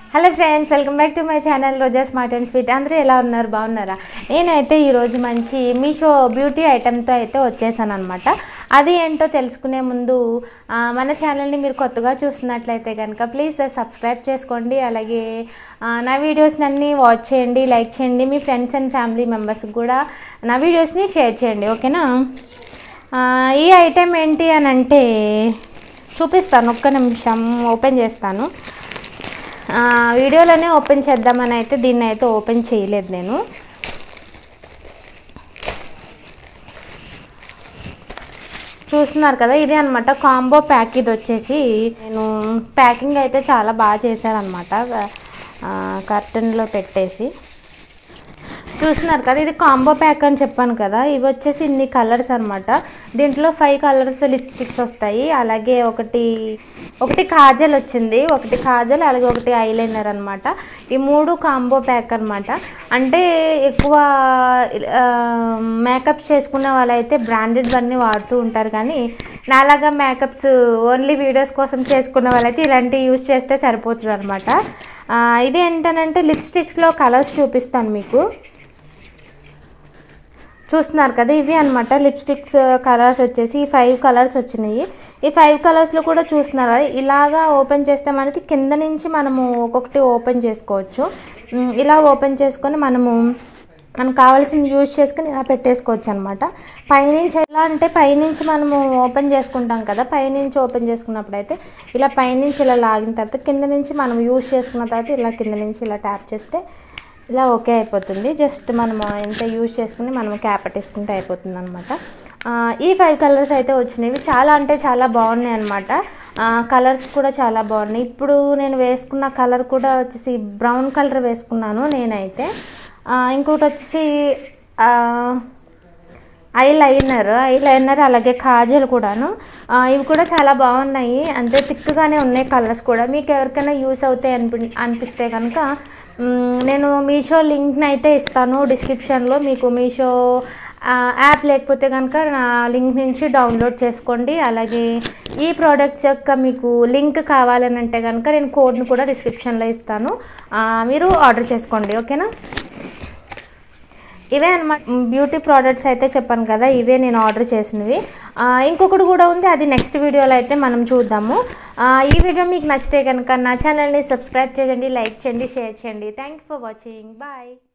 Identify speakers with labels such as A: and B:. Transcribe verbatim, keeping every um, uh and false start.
A: Hello friends, welcome back to my channel Roja smart and sweet. అందరూ ఎలా ఉన్నారు? బాగున్నారా? నేనైతే ఈరోజు మంచి మీషో బ్యూటీ ఐటెంతో అయితే వచ్చేసాను అనమాట. అది ఏంటో తెలుసుకునే ముందు మన ఛానల్ని మీరు కొత్తగా చూస్తున్నట్లయితే కనుక ప్లీజ్ సబ్స్క్రైబ్ చేసుకోండి. అలాగే నా వీడియోస్ని అన్నీ వాచ్ చేయండి, లైక్ చేయండి. మీ ఫ్రెండ్స్ అండ్ ఫ్యామిలీ మెంబర్స్కి కూడా నా వీడియోస్ని షేర్ చేయండి, ఓకేనా? ఈ ఐటెం ఏంటి అని అంటే చూపిస్తాను. ఒక్క నిమిషం ఓపెన్ చేస్తాను. వీడియోలోనే ఓపెన్ చేద్దామని అయితే దీన్ని అయితే ఓపెన్ చేయలేదు నేను. చూస్తున్నారు కదా, ఇది అనమాట కాంబో ప్యాక్. ఇది వచ్చేసి నేను ప్యాకింగ్ అయితే చాలా బాగా చేశానమాట, కర్టన్లో పెట్టేసి. చూస్తున్నారు కదా, ఇది కాంబో ప్యాక్ అని చెప్పాను కదా. ఇవి వచ్చేసి ఇన్ని కలర్స్ అనమాట. దీంట్లో ఫైవ్ కలర్స్ లిప్స్టిక్స్ వస్తాయి. అలాగే ఒకటి ఒకటి కాజల్ వచ్చింది, ఒకటి కాజల్, అలాగే ఒకటి ఐలైనర్ అనమాట. ఈ మూడు కాంబో ప్యాక్ అనమాట. అంటే ఎక్కువ మేకప్ చేసుకునే వాళ్ళైతే బ్రాండెడ్ అన్నీ వాడుతూ ఉంటారు, కానీ నాలాగా మేకప్స్ ఓన్లీ వీడియోస్ కోసం చేసుకునే వాళ్ళైతే ఇలాంటివి యూజ్ చేస్తే సరిపోతుంది అనమాట. ఇది ఏంటనంటే లిప్స్టిక్స్లో కలర్స్ చూపిస్తాను మీకు. చూస్తున్నారు కదా, ఇవి అనమాట లిప్స్టిక్స్ కలర్స్ వచ్చేసి ఫైవ్ కలర్స్ వచ్చినాయి. ఈ ఫైవ్ కలర్స్లో కూడా చూస్తున్నారు కదా, ఇలాగా ఓపెన్ చేస్తే మనకి కింద నుంచి మనము ఒక్కొక్కటి ఓపెన్ చేసుకోవచ్చు. ఇలా ఓపెన్ చేసుకొని మనము మనకు కావాల్సింది యూజ్ చేసుకుని ఇలా పెట్టేసుకోవచ్చు అనమాట. పైనుంచి ఎలా అంటే పైనుంచి మనము ఓపెన్ చేసుకుంటాం కదా, పైనుంచి ఓపెన్ చేసుకున్నప్పుడు అయితే ఇలా పైనుంచి ఇలా లాగిన తర్వాత కింద నుంచి మనం యూజ్ చేసుకున్న తర్వాత ఇలా కింద నుంచి ఇలా ట్యాప్ చేస్తే ఇలా ఓకే అయిపోతుంది. జస్ట్ మనము ఎంత యూజ్ చేసుకుని మనం క్యాప్ పెట్టేసుకుంటే అయిపోతుంది అనమాట. ఈ ఫైవ్ కలర్స్ అయితే వచ్చినాయి. చాలా అంటే చాలా బాగున్నాయి అనమాట. కలర్స్ కూడా చాలా బాగున్నాయి. ఇప్పుడు నేను వేసుకున్న కలర్ కూడా వచ్చేసి బ్రౌన్ కలర్ వేసుకున్నాను నేనైతే. ఇంకోటి వచ్చేసి ఐ లైనర్ ఐ లైనర్ అలాగే కాజల్ కూడాను. ఇవి కూడా చాలా బాగున్నాయి, అంటే థిక్గానే ఉన్నాయి కలర్స్ కూడా. మీకు ఎవరికైనా యూస్ అవుతాయి అనిపి అనిపిస్తే కనుక నేను మీషో లింక్ని అయితే ఇస్తాను డిస్క్రిప్షన్లో. మీకు మీషో యాప్ లేకపోతే కనుక నా లింక్ నుంచి డౌన్లోడ్ చేసుకోండి. అలాగే ఈ ప్రోడక్ట్స్ యొక్క మీకు లింక్ కావాలని అంటే కనుక నేను కోడ్ని కూడా డిస్క్రిప్షన్లో ఇస్తాను, మీరు ఆర్డర్ చేసుకోండి, ఓకేనా? ఇవే అనమాట బ్యూటీ ప్రోడక్ట్స్ అయితే చెప్పాను కదా, ఇవే నేను ఆర్డర్ చేసినవి. ఇంకొకటి కూడా ఉంది, అది నెక్స్ట్ వీడియోలో అయితే మనం చూద్దాము. ఈ వీడియో మీకు నచ్చితే కనుక నా ఛానల్ని సబ్స్క్రైబ్ చేయండి, లైక్ చేయండి, షేర్ చేయండి. Thank you for watching. Bye.